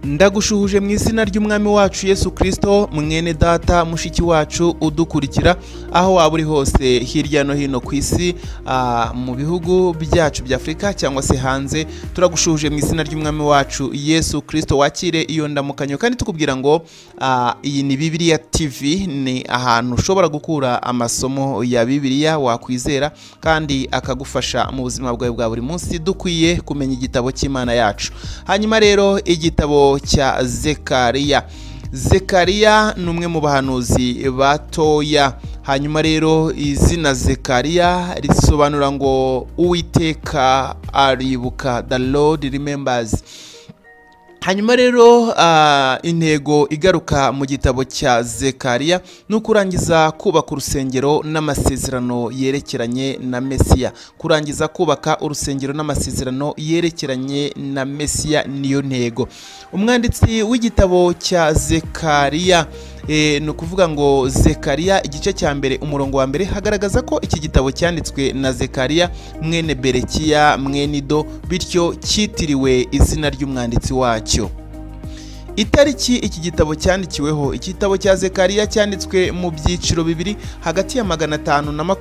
Ndagushuhuje mu izina ry'umwami wacu Yesu Kristo, mwene data mushiki wacu udukurikira aho waba uri hose hirya no hino ku isi, mu bihugu byacu bya Afrika cyangwa se hanze. Turagushuhuje mu izina ry'umwami wacu Yesu Kristo, wakire iyo ndamukanyo kandi tukubwira ngo iyi ni Bibiliya TV, ni ahantu ushobora gukura amasomo ya Bibiliya wakwizera kandi akagufasha mu buzima bwawe bwa buri munsi. Dukwiye kumenya igitabo cy'Imana yacu. Hanyuma rero igitabo cya Zekariya. Zekariya ni umwe mu bahanuzi batoya. Hanyuma rero izina Zekariya risobanura ngo Uwiteka aribuka, the Lord remembers. Hanyuma rero intego igaruka mu gitabo cya Zekariya ni ukurangiza kubaka urusengero n'amasezerano yerekeranye na Mesiya. Kurangiza kubaka urusengero n'amasezerano yerekeranye na Mesiya niyo ntego. Umwanditsi w'igitabo cya Zekariya ni ukuvuga ngo Zechariah igice cya mbere umurongo wa mbere hagaragaza ko iki gitabo cyanditswe na Zechariah mwene Berekiya mwene bityo kitiriwe izina ry'umwanditsi wacyo. Itariki iki gitabo cyandikiweho: igitabo cya Zechariah cyanditswe mu byiciro bibiri hagati ya 520 na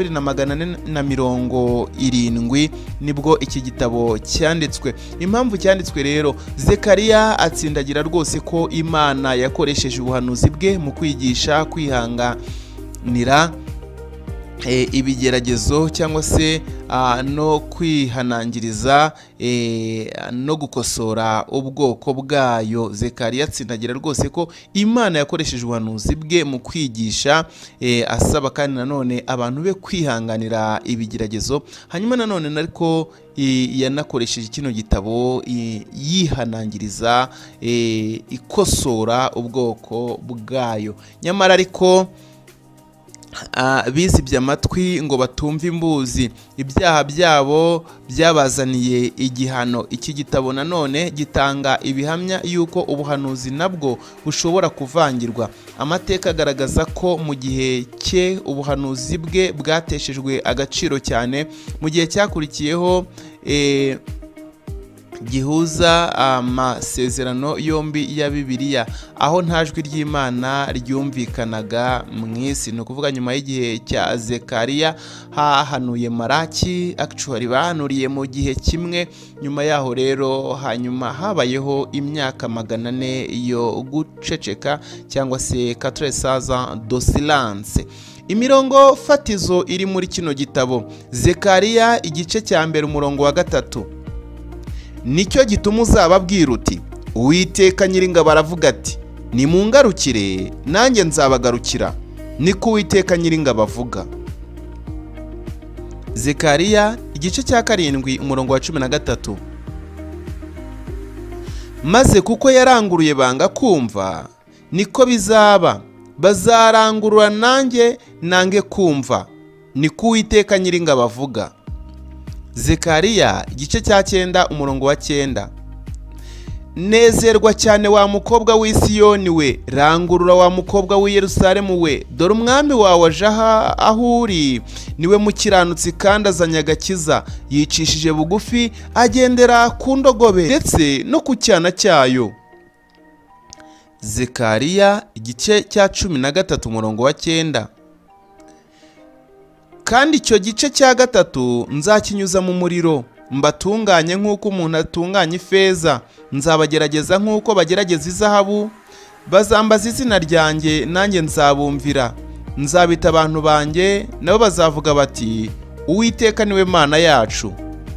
470 nibwo iki gitabo cyanditswe. Impamvu cyanditswe rero: Zechariah atsindagira rwose ko Imana yakoresheje ubuhanuzi bwe mu kwigisha kwihanganira ibigeragezo cyangwa se no kwihanangiriza no gukosora ubwoko bwayo. Zechariah atsindagira rwose ko Imana yakoresheje ubuhanuzi bwe mu kwigisha, asaba kandi nanone abantu be kwihanganira ibigeragezo. Hanyuma nanone ariko yanakoresheje kino gitabo yihanangiriza, ikosora ubwoko bwayo. Nyamara ariko bizibye amatwi ngo batumva imbuzi, ibyaha byabo byabazaniye igihano. Iki gitabo nanone gitanga ibihamya yuko ubuhanuzi nabwo bushobora kuvangirwa. Amateka agaragaza ko mu gihe cye ubuhanuzi bwe bwateshejwe agaciro cyane. Mu gihe cyakurikiyeho gihuza amasezerano yombi ya Bibiliya, aho nta jwi ry'Imana ryumvikanaga mu isi. Ni ukuvuga nyuma y'igihe cya Zekariya hahanuye Maraki, actually bahanuriye mu gihe kimwe. Nyuma yaho rero hanyuma habayeho imyaka 400 yo guceceka cyangwa se 400 ans de silence. Imirongo fatizo iri muri kino gitabo: Zekariya igice cya mbere umurongo wa 3. Nicyo gituma uzababwira uti, Uwiteka Nyiringabo aravuga ati, nimungarukire nanjye nzabagarukira, niko Uwiteka Nyiringabo avuga. Zekariya igice cya 7 umurongo wa 13. Maze kuko yaranguruye banga kumva, niko bizaba, bazarangurura nanjye nange kumva, niko Uwiteka Nyiringabo avuga. Zekariya igice cya 9 umurongo wa 9. Nezerwa cyane wa mukobwa w'i Siyoni we, rangurura wa mukobwa w'i Yerusalemu we, dore umwami wawe aje aho uri, niwe mukiranutsi kandi azanye agakiza, yicishije bugufi, agendera ku ndogobe ndetse no ku cyana cyayo. Zekariya igice cya 13 umurongo wa 9. Kandi icyo gice cya 3 nzakinyuza mu muriro, mbatunganye nk'uko umuntu atunganya ifeza, nzabagerageza nk'uko bagerageza izahabu, bazambaza izina ryanjye nanjye nzabumvira, nzabita abantu banjye nabo bazavuga bati, Uwiteka niwe Mana yacu.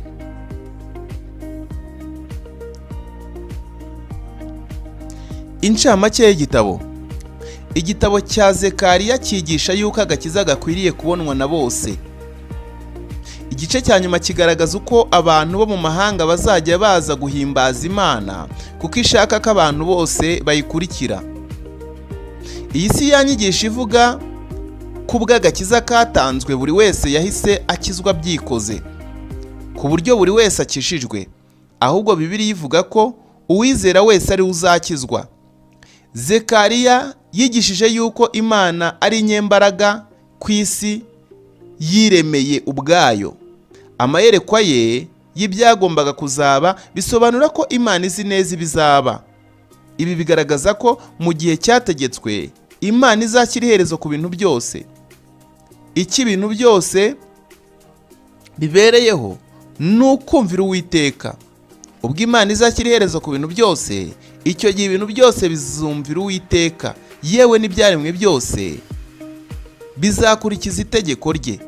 Inshamake y'igitabo. Igitabo cya Zekariya cyigisha yuko agakiza gakwiriye kubonwa na bose. Igice cya nyuma kigaragaza uko abantu bo mu mahanga bazajya baza guhimbaza Imana kuko ishaka ko abantu bose bayikurikira. Iyi si yanyigisha ivuga ko ubw'agakiza katanzwe buri wese yahise akizwa byikoze, ku buryo buri wese akishijwe, ahubwo Bibiliya ivuga ko uwizera wese ari uzakizwa. Zekariya yigishije yuko Imana ari inyembaraga ku isi yiremeye ubwayo. Amayerekwa ye y'ibyagombaga kuzaba bisobanura ko Imana izi neza ibizaba. Ibi bigaragaza ko mu gihe cyategetswe Imana izashyira iherezo ku bintu byose. Iki ibintu byose bibereyeho ni ukumvira Uwiteka. Ubwo Imana izashyira iherezo ku bintu byose, icyo gihe ibintu byose bizumvira Uwiteka, yewe n'ibyaremwe byose bizakurikiza itegeko rye.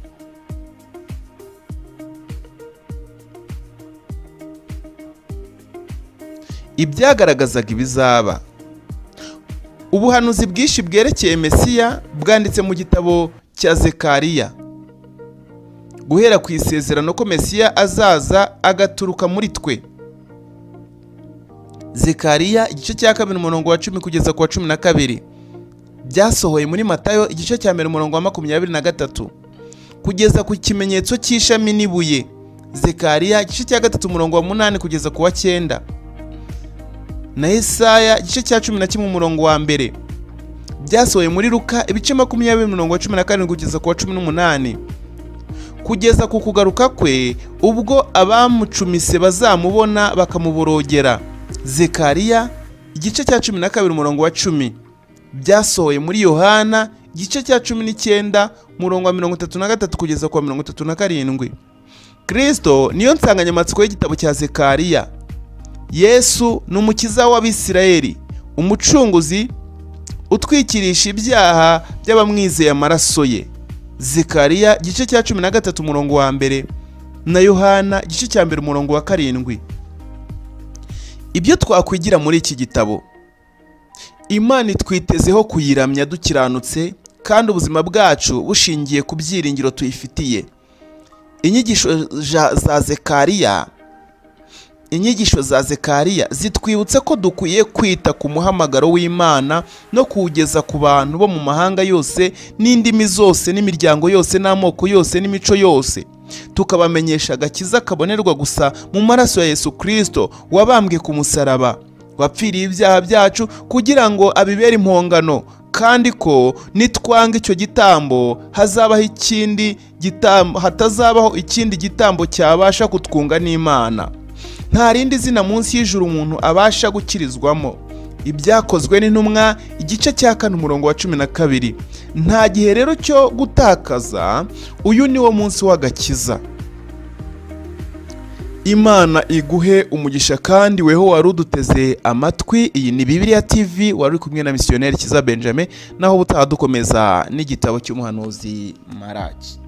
Ibyagaragazaga ibizaba. Ubuhanuzi bwinshi bwerekeye Mesiya bwanditse mu gitabo cya Zekariya. Guhera ku isezerano ko Mesiya azaza agaturuka muri twe. Zekariya igice cya 2 umurongo wa 10 kugeza ku wa 12. Byasohoye muri Matayo igice cya 1 umurongo wa 23 kugeza ku kimenyetso cy'ishami n'ibuye. Zekariya igice cya 3 umurongo wa 8 kugeza ku wa 9. Na Yesaya igice cya 11 umurongo wa 1. Byasohoye muri Luka ibice 20 umurongo wa 17 kugeza ku wa 18. Kugeza ku kugaruka kwe ubwo abamucumise bazamubona bakamuborogera. Zekariya igice cya 12 umurongo wa 10. Byasohoye muri Yohana igice cya 19 umurongo wa 33 kugeza ku wa 37. Kristo niyo nsanganyamatsiko y'igitabo cya Zekariya. Yesu ni umukiza w'Abisirayeli, umucunguzi utwikirisha ibyaha by'abamwizeye amaraso ye. Zekariya igice cya 13 umurongo wa 1 na Yohana igice cya 1 umurongo wa 7. Ibyo twakwigira muri iki gitabo: Imana itwitezeho kuyiramya dukiranutse kandi ubuzima bwacu bushingiye ku byiringiro tuyifitiye. Inyigisho za Zekariya zitwibutsa ko dukwiye kwita ku muhamagaro w'Imana no kuwugeza ku bantu bo mu mahanga yose n'indimi zose n'imiryango yose n'amoko yose n'imico yose, tukabamenyesha agakiza kabonerwa gusa mu maraso ya Yesu Kristo wabambwe ku musaraba, wapfiriye ibyaha byacu kugira ngo abibere impongano, kandi ko nitwanga icyo gitambo hatazabaho ikindi gitambo cyabasha kutwunga n'Imana. Nta rindi zina munsi y'ijuru umuntu abasha gukirizwamo. Ibyakozwe n'intumwa igice cya 4 umurongo wa 12. Nta gihe rero cyo gutakaza, uyu ni wo munsi w'agakiza. Imana iguhe umugisha kandi weho wari uduteze amatwi. Iyi ni Bibiliya TV, wari kumwe na misiyoneri Kiza Benjamin, naho butaha dukomeza n'igitabo cy'umuhanuzi Malaki.